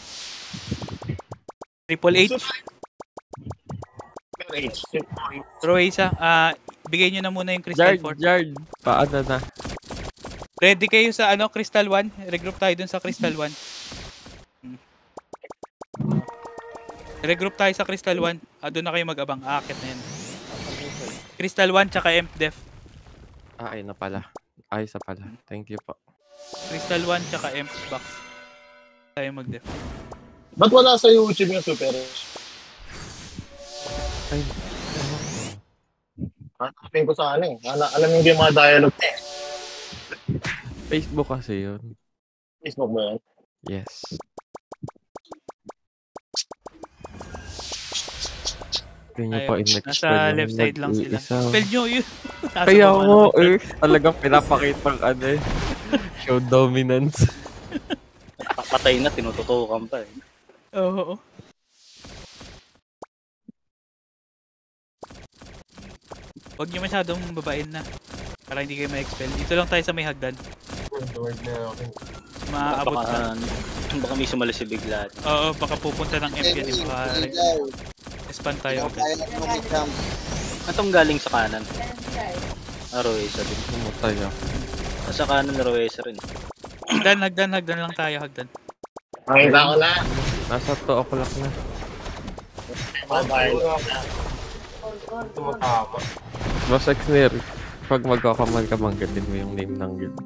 Triple H. Throw isa. Bigay nyo na muna yung Crystal 4. Jard. Paano na? Ready kayo sa Crystal 1? Regroup tayo dun sa Crystal 1. Regroup tayo sa Crystal 1. Doon na kayo mag-abang. Aakit na yan. Crystal 1 tsaka Def. Ayun na pala. Ayos na pala. Thank you po. Crystal 1 tsaka box. Tayo mag-def. Ba't wala sa YouTube yung Super? Ay. Hanapin ko sa alam yung mga dialogue. Facebook kasi yun. Facebook ba yan? Yes. Hindi nyo pa in-expel. Nasa left side lang sila. Spell nyo yun. Kaya mo talagang pinapakitang show dominance. Patay na, tinututukan pa eh. Oo. Huwag nyo masyadong babain na. Para hindi kayo ma-expel. Dito lang tayo sa may hagdan. Maaabot na. Baka may sumalis si bigla. Oo, baka pupunta ng MP yan. Expand tayo agad. Atong galing sa kanan. Roesa din. Pumatay ako. Nasa kanan Roesa rin. Hagdan lang tayo, hagdan. Nakita ko na. Nasa 2 o'clock na. Mobile. Tumatama. Boss Exner, pag magkakamal ka, banggitin mo yung name ng guild.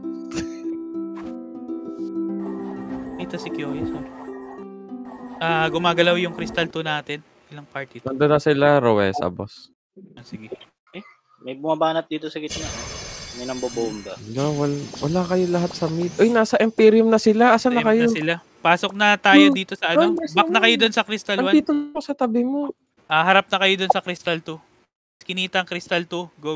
Dito si Kyoya, sorry. Gumagalaw yung Crystal 2 natin. Ilang party ito? Nandun na sila, Roesa, boss. Sige. May bumabanat dito sa gitna. May nambobomba. Wala kayo lahat sa mid. Uy, nasa Imperium na sila. Asan na kayo? Na sila. Pasok na tayo dito sa ano. Back na kayo doon sa Crystal 1. Andito ako sa tabi mo. Harap na kayo doon sa Crystal 2. Kinita ang Crystal 2. Go.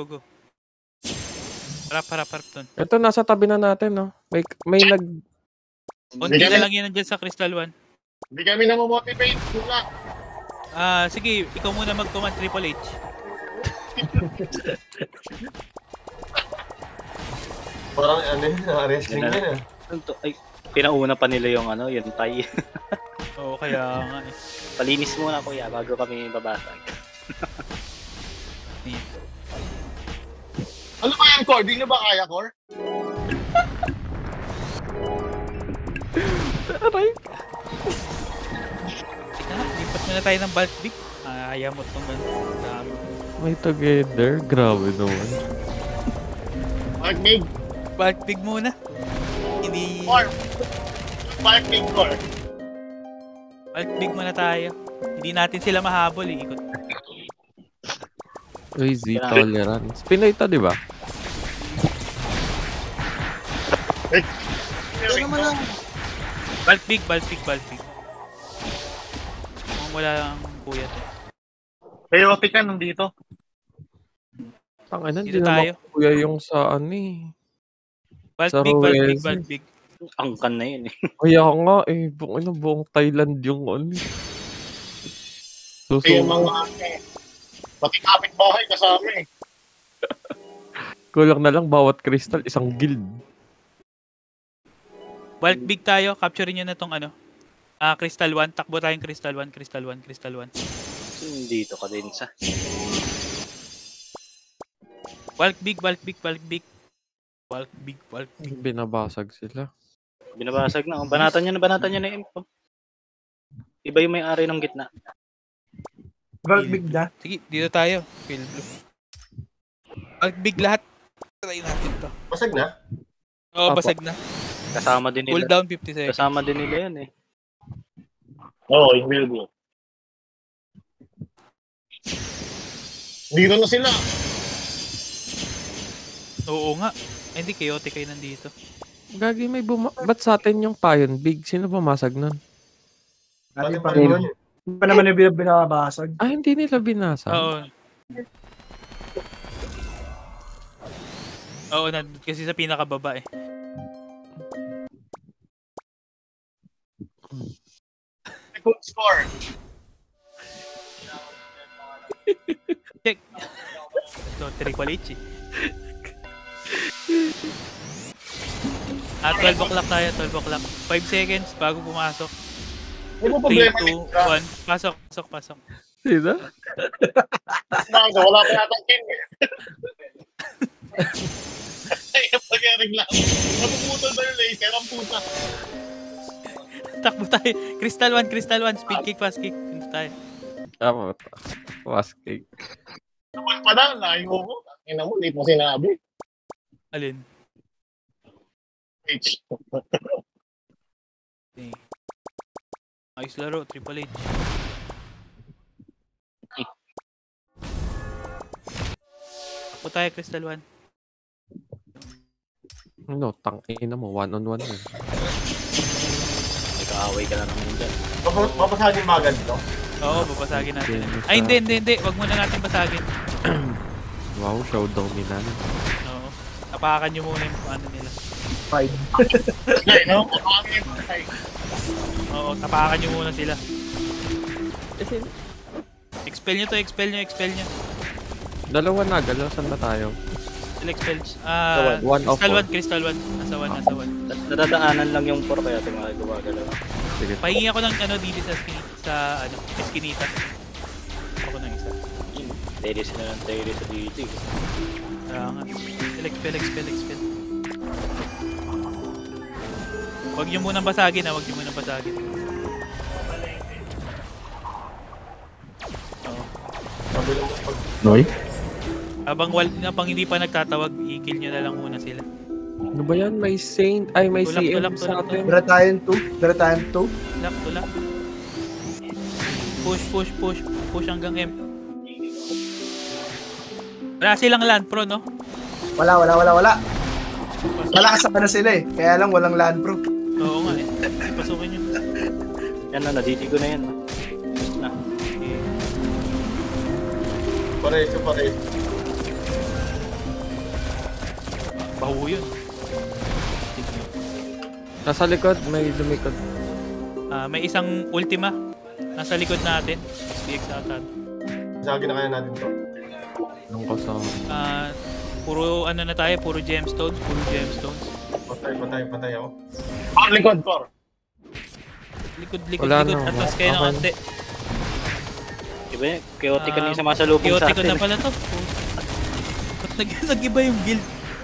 Harap doon. Ito, nasa tabi na natin, no? May Unti na lang yan nandiyan sa Crystal 1. Hindi kami namomotivate. Wala. Sige, ikaw muna mag-command Triple H. Parang ano yun, wrestling yun Ay, pinauna pa nila yung ano, yung tie. Oo, kaya nga eh. Palinis muna kuya bago kami babasag. Ano ba yan, Core? Di nyo ba kaya, Core? Aray. Lipat muna tayo ng bulk big. Ayaw mo itong dami. May together. Grabe naman. Mark-Mig. Bulk big muna. Hindi... Core. Mark-Mig, Core. Bulk big muna tayo. Hindi natin sila mahabol eh. Ikot. Uy, Z tolerance. Pinoy to, di ba? Ano naman lang. Bulk big. Wala lang kuya to. Chaotic ka nandito. Tangina, Dito hindi tayo. naman kuya yung sa ano eh. Bulk Sa big. Roesa. Angkan na yun eh. Kaya nga eh, buong Thailand yung ano eh. Yung mga pati kapit-bahay kasama eh. Kulang na lang bawat crystal, isang guild. Bulk big tayo. Capture nyo na tong ano. Crystal 1. Takbo tayong Crystal 1. Dito ka din sa. Bulk big. Binabasag sila. Binabasag na. Banatan nyo na yung impo. Iba yung may-ari ng gitna. Bulk big na. Sige, dito tayo. Field blue. Bulk big lahat. Try natin to. Basag na? Oo, Apo. basag na. Kasama din Cool nila. down 50 seconds. Kasama din nila yan eh. Oo, yung Wilbur. Dito na sila. Oo nga. Ay, hindi, chaotic kayo nandito. Gagi, ba't sa atin yung payon big? Sino bumasag nun? Pati Hindi pa pa, rin yun. hindi pa naman yung binabasag. Ah, hindi nila binasag. Oo, nandun kasi sa pinakababa eh. Good score. Check. Ito, Triple H eh. 12 o'clock tayo, 12 o'clock. 5 seconds bago pumasok. Ano ba 3, problema? 2, 1. Pasok. Sino? Wala pa yata kin. Ay, pag-reklamo. Napuputol ba yung laser? Ang puta. Takbo tayo. Crystal 1. Speed kick, fast kick. Takbo tayo. Tama. Was cake. Naman pa na, layo ko. Ina mo, late mo sinabi. Alin? H. Okay. Ayos laro, Triple H. Takbo tayo, Crystal 1. Ano, tangina mo, 1-on-1 yun. May kaaway ka na naman dyan. Papasagin ba agad ito? Oo, babasagin natin. Ay, hindi. Wag muna natin basagin. Wow, show dominant. Oo. Tapakan nyo muna yung ano nila. 5. Sige, no? Kapangin yung patay. Oo, tapakan nyo muna sila. Expel nyo. Dalawa na, saan na tayo? Sila expel. One of Crystal 1. Nasa 1. Nadadaanan lang yung 4 kaya ito mga gumagalaw. Sige. Pahingi ako ng ano dito sa Eskinita. Ako ng isa. Tele sila ng tele sa DD. Kaya nga. Spell. Huwag nyo munang basagin ha, huwag nyo munang basagin. Oo. Sabi lang pag Noy? Habang hindi pa nagtatawag, i-kill nyo na lang muna sila. Ano ba yan? May Saint, ay may CM Tulak. sa atin. Tira tayong 2. Tulak. Push hanggang M. Wala silang land pro, no? Wala. Malakas na sila eh. Kaya lang walang land pro. Oo nga eh. Pasukin nyo. Yan na, naditigo na yan. Na. Okay. pares. Baho yun. Nasa likod, may lumikod. May isang ultima. Nasa likod natin. SPX ata. Sagin na kaya natin to. Anong kasama? Puro gemstones. Patay ako. Likod, Cor. Likod. Wala na, Atas kayo ng okay. ante. Diba yun? Chaotic ka na yung sumasalubong sa Chaotic atin. na pala to. Ba't nag-iba yung guild?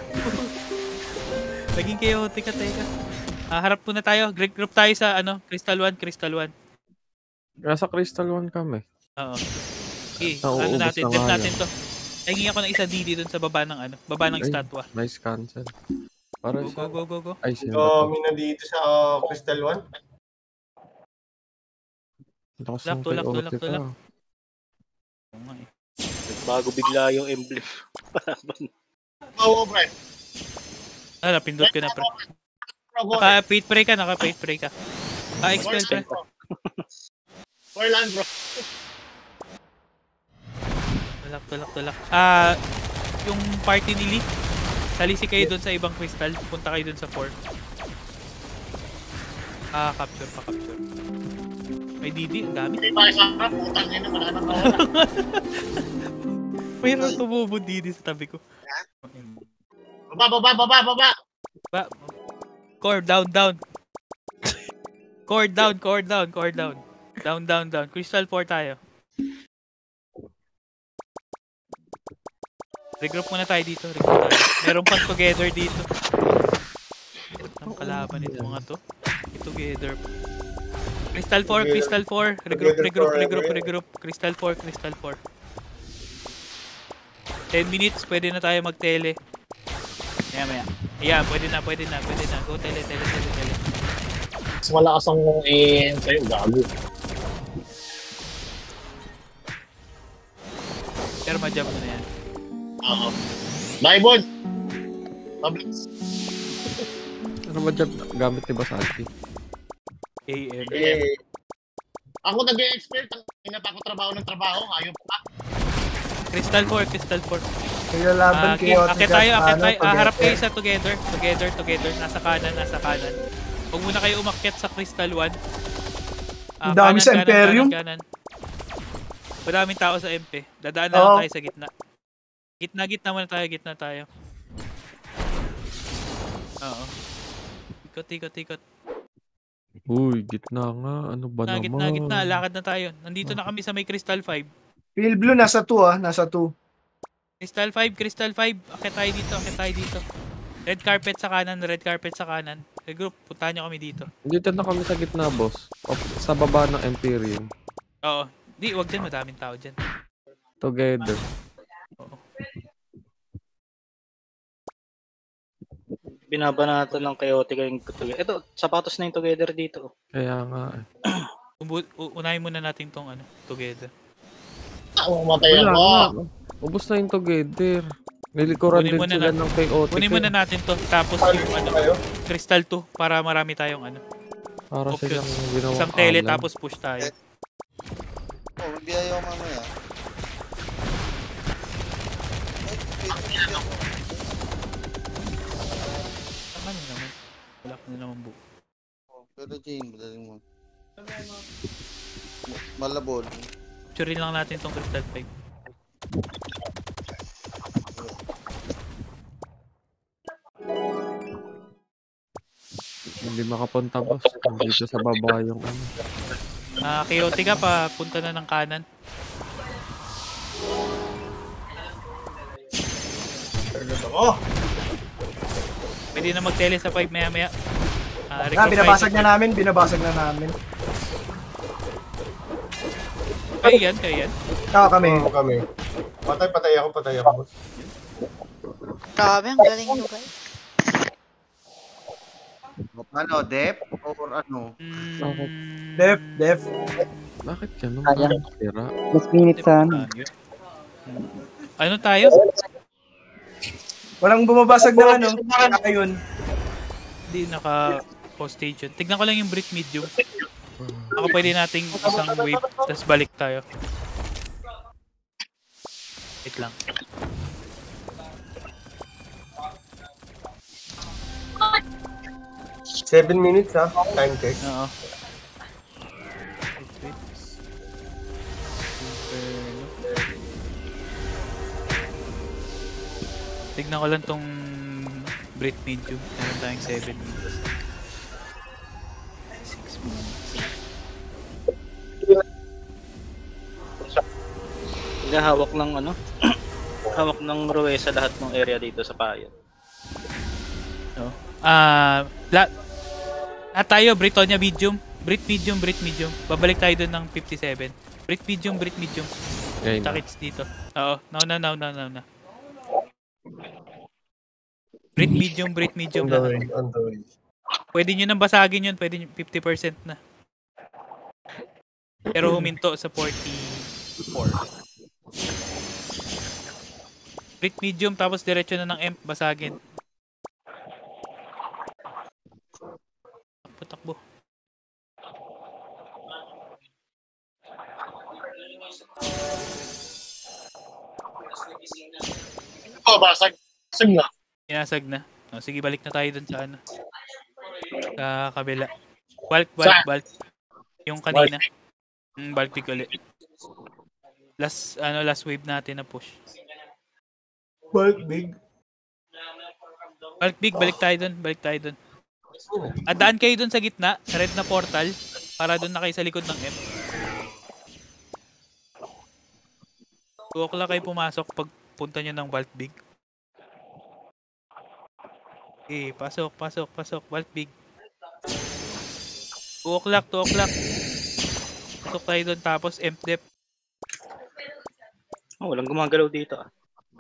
Naging chaotic ka, teka. Harap po na tayo. Group tayo sa Crystal 1. Nasa Crystal 1 kami. Oo. Okay, Nauubos natin, na def nga natin to. Hingi ako ng isa DD dun sa baba ng Ay, estatwa. Nice cancel. Para sa... Go. Ay, sino So, ba to? mina dito sa Crystal 1. Lakas ng Tulak. chaotic ka. Oo nga eh. Bago bigla yung emblem. Oo, pre. Napindot ko na pre. Pro, Naka-paid pray ka. Expel pre. For land, bro. Tulak. Yung party ni Lee, salisi kayo doon sa ibang crystal, punta kayo doon sa 4. Capture. May DD, ang dami. Hindi tayo sa harap, putang ina, wala nang nawala. Mayroon tumubo DD sa tabi ko. Baba. Core down. Core down. Down. Crystal 4 tayo. Regroup muna tayo dito. Meron pang together dito. Ang kalaban nito mga to. Together. Crystal 4. Regroup. Crystal 4. 10 minutes, pwede na tayo mag-tele. Maya. Yeah, pwede na. Go tele. Mas malakas ang sa'yo, gago. Pero ma-jump mo na yan. Oo. Diamond! Public. Ano ba dyan? Gamit ni Basagi? AM. Ako nag-e-expert. Ang pa ako trabaho ng trabaho. Ayaw pa. Crystal 4. Kaya laban Akit tayo. Harap kayo sa together. Nasa kanan. Huwag muna kayo umakyat sa Crystal 1. Ang dami sa Imperium. Kanan. Madaming tao sa MP. Dadaan na lang tayo sa gitna. Gitna muna tayo. Oo. Ikot. Uy, gitna nga. Ano ba naman? Gitna. Lakad na tayo. Nandito na kami sa may Crystal 5. Pale Blue, nasa 2 nasa 2. Crystal 5. Akit tayo dito. Red carpet sa kanan. Regroup, puntahan nyo kami dito. Dito na kami sa gitna, boss. Sa baba ng Imperium. Oo. Wag dyan, madaming tao dyan. Together. Oo. Binabanatan ng chaotic yung together. Ito, sapatos na yung together dito. Kaya nga eh. Unahin muna natin tong together. Umatay Wala ako. nga. Ubus na yung together. Nilikuran Kunin din muna sila ng chaotic. Kunin muna natin to. Tapos yung Crystal 2 para marami tayong Para options. silang ginawa. Isang tele tapos push tayo. Magbiyaya ako mamaya. Ano naman? Wala ko na naman buo. Pero Jane, madaling mo. Malabon. Capturein lang natin tong Crystal 5. Hindi makapunta, boss. Dito sa baba yung Chaotic ka pa, punta na ng kanan. Agad ako. Pwede na mag-tele sa 5 maya-maya. Binabasag na namin. Kaya yan. Kami. Kami. Patay ako. Grabe, ang galing nyo guys. Ano, dep? Or ano? Def. Bakit ganun? Kaya. Tira. Mas minute sana. Ano tayo? Walang bumabasag ng ano. Ayun. Hindi naka-hostage yun. Tignan ko lang yung Brit medium. Baka pwede nating isang wave, tapos balik tayo. Wait lang. Seven minutes ha, time check. Oo. Tignan ko lang tong Brit medium. Meron tayong 7 minutes. 6 minutes. Hawak ng ano? Hawak ng Ruesa lahat ng area dito sa Payan. No. Lahat tayo, Britonia medium. Brit medium. Babalik tayo doon ng 57. Brit medium. Okay, Takits dito. Oo. No. Brit medium lahat. On the way. Pwede nyo nang basagin yun. Pwede 50% na. Pero huminto sa 44. Brit medium tapos diretso na ng M. Basagin. Takbo. Basag na. Inasag na. O, sige, balik na tayo dun sa ano. Sa kabila. Bulk. Yung kanina. Bulk big ulit. Last wave natin na push. Bulk big, balik tayo dun. At daan kayo dun sa gitna, sa red na portal, para dun na kayo sa likod ng M. 2 o'clock kayo pumasok pag punta nyo ng bulk big. Okay, pasok, bulk big. 2 o'clock. Pasok tayo dun, tapos M dep. Oh, walang gumagalaw dito ah.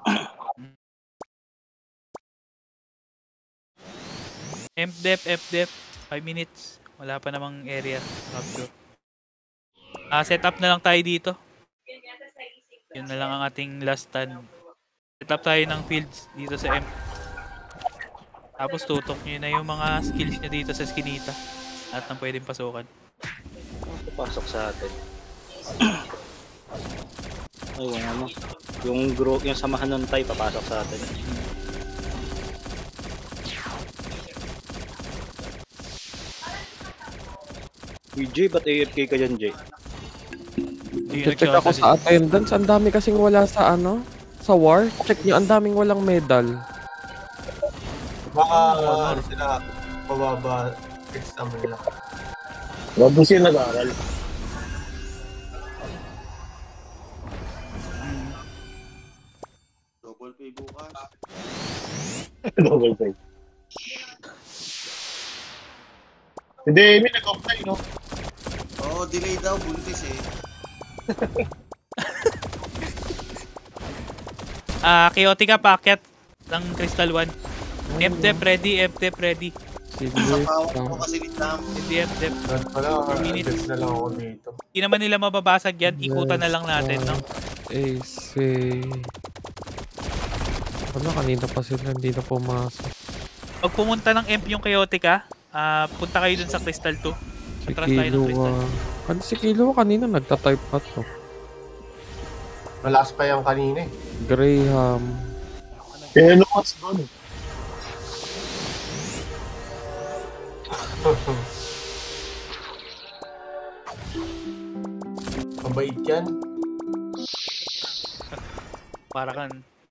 F-dep, 5 minutes. Wala pa namang area capture. Set up na lang tayo dito. Yun na lang ang ating last stand. Set up tayo ng fields dito sa M. Tapos tutok nyo na yung mga skills nyo dito sa skinita. Lahat ng pwedeng pasukan. Pasok sa atin. Ay, yung samahan ng Thai papasok sa atin. Jay, ba't AFK ka dyan, Jay? Check ako sa attendance. Ang dami kasing wala sa sa war. Check nyo, ang daming walang medal. Baka sila pababa exam nila. Bago siya nag-aaral. Double pay bukas. Double pay. Hindi, may nag-offline, no? Oo, delay daw, buntis eh. Chaotica packet ng Crystal 1. F-dep ready. Sige. Napawag ko kasi ni Tam. Hindi F-dep. Wala, 4 minutes. minutes na lang ako dito. Hindi naman nila mababasag yan. Ikutan na lang natin, no? AC. Kanina pa sila hindi na pumasok. Pag pumunta ng MP yung Chaotica, punta kayo dun sa Crystal 2. Si Atras tayo ng Crystal. Si Kilo kanina nagta-type pa to. Malakas pa yung kanina eh. Graham. Kaya what's doon? Mabait yan. Para kan.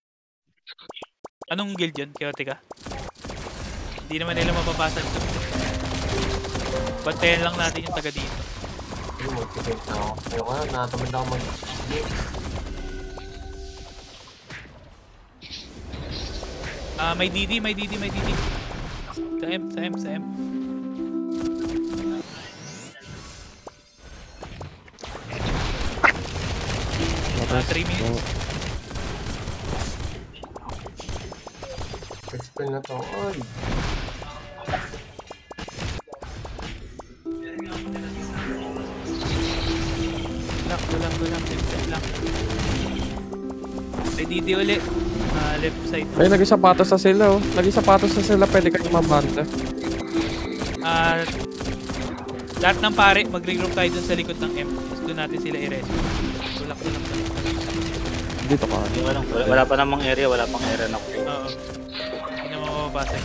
Anong guild yun, Chaotica? Hindi naman nila mababasag dun. Bantayan lang natin yung taga dito. Motivate na ako. Ayoko na, natamad na ako mag-game. May DD. Sa M. Okay. 3 minutes. Expel na to. Ay. Tulang. Set lang. May DD uli. Left side. Ay, nag-sapatos na sila, oh. Nag-sapatos na sila, pwede kayo mabanda. Lahat ng pare, mag-regroup tayo dun sa likod ng M. Tapos doon natin sila i-rescue. Tulak. Dito ka. Wala pa namang area, wala pang area na ko. Oo. Hindi na mababasa.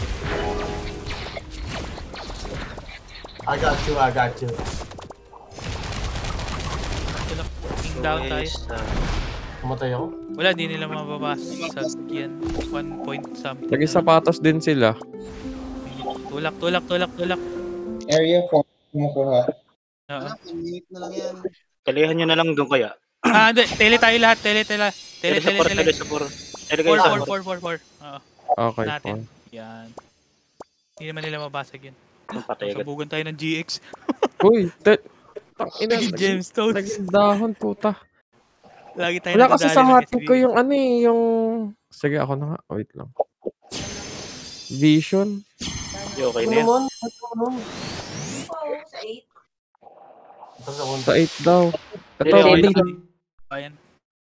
I got you. Tulak. King down tayo. Kumatay ako. Wala, di nila mababasag yan. 1 point something. Nag-sapatos din sila. Tulak. Area 4, kumukuha. Oo. Minute na lang yan. Kalihan nyo na lang doon kaya. Hindi. Tele tayo lahat. Tele. Teleport. Tele kayo sa 4. Oo. Okay, Natin. fine. Yan. Hindi naman nila mabasag yun. Patay agad. Sabugan tayo ng GX. Uy, tangina. Naging gemstones. Naging dahon, puta. Lagi tayo Wala kasi nadadali sa ng hotkeep SB. ko yung ano eh, yung... Sige, ako na nga. Wait lang. Vision. Okay Ano na yan. naman? Sa 8 daw. Ito, Okay hindi. Ayan.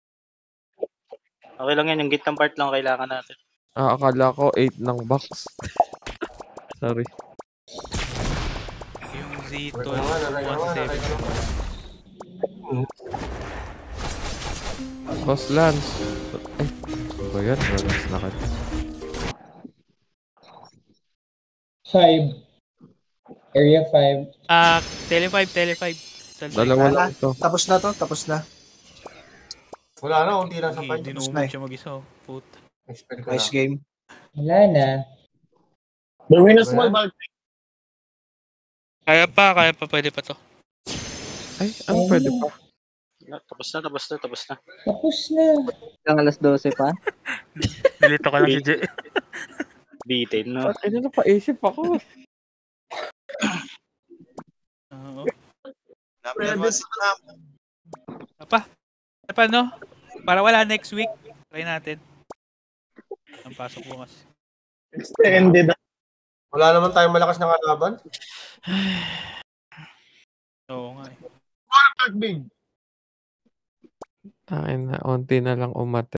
Okay lang yan, yung gitnang part lang kailangan natin. Akala ko 8 ng box. Sorry. Yung Z12 Naray ka naman. 17. Boss Lance. Ay, ano ba yan? Lance na ka. 5. Area 5. Tele 5. Dalawa lang ito. Tapos na. Wala na, unti lang sa fight. Dinumog siya mag-isa. Put. Expel ko Nice na. game. Wala na. The win a small ball. Kaya pa. Pwede pa to. Ay, ano pwede pa? Tapos na. Tapos na. Hanggang alas 12 pa. Nilito ka lang si J. Bitin, no? Ay, ano pa isip ako. Oo. Number 1 si Tam. Pa, no? Para wala next week. Try natin. Ang pasok bukas. Extended. Wala naman tayong malakas na kalaban. Oo nga eh. Big. Tain na, unti na lang umate.